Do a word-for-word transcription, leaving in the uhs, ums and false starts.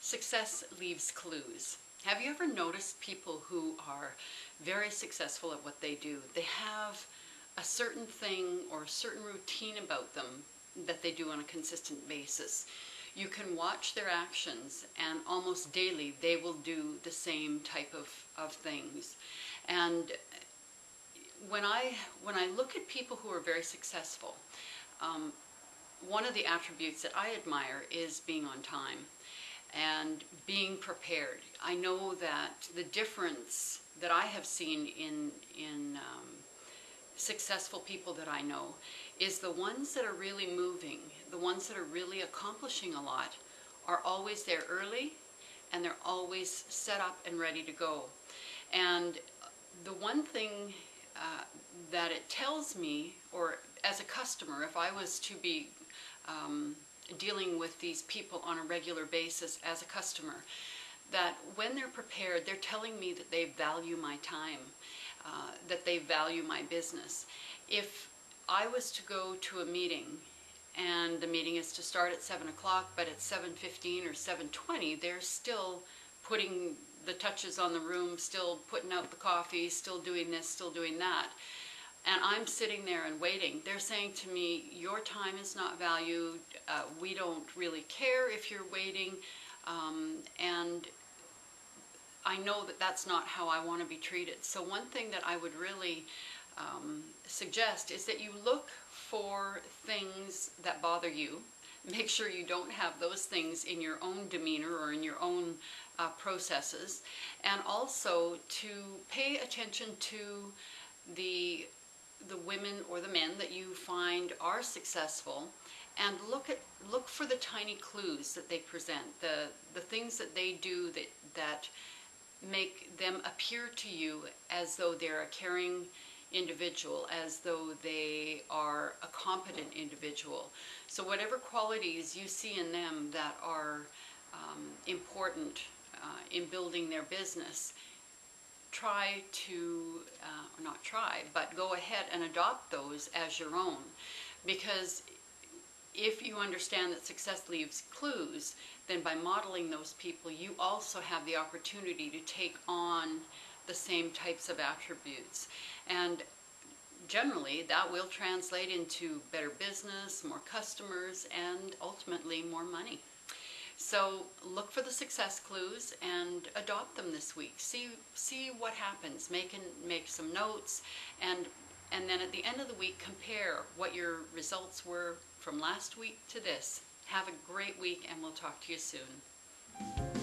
Success leaves clues. Have you ever noticed people who are very successful at what they do? They have a certain thing or a certain routine about them that they do on a consistent basis. You can watch their actions, and almost daily they will do the same type of, of things. And when I, when I look at people who are very successful, um, one of the attributes that I admire is being on time and being prepared. I know that the difference that I have seen in, in um, successful people that I know is the ones that are really moving, the ones that are really accomplishing a lot, are always there early, and they're always set up and ready to go. And the one thing uh, that it tells me, or as a customer, if I was to be um, dealing with these people on a regular basis as a customer, that when they're prepared, they're telling me that they value my time, uh, that they value my business. If I was to go to a meeting and the meeting is to start at seven o'clock, but at seven fifteen or seven twenty, they're still putting the touches on the room, still putting out the coffee, still doing this, still doing that, and I'm sitting there and waiting, they're saying to me, your time is not valued, uh, we don't really care if you're waiting, um, and I know that that's not how I want to be treated. So one thing that I would really um, suggest is that you look for things that bother you. Make sure you don't have those things in your own demeanor or in your own uh, processes, and also to pay attention to the the women or the men that you find are successful, and look at look for the tiny clues that they present, the the things that they do that that make them appear to you as though they're a caring individual, as though they are a competent individual. So whatever qualities you see in them that are um, important uh, in building their business, try to, uh, not try, but go ahead and adopt those as your own. Because if you understand that success leaves clues, then by modeling those people, you also have the opportunity to take on the same types of attributes. And generally, that will translate into better business, more customers, and ultimately more money. So look for the success clues and adopt them this week. See see what happens. Make an, make some notes, and and then at the end of the week, compare what your results were from last week to this. Have a great week, and we'll talk to you soon.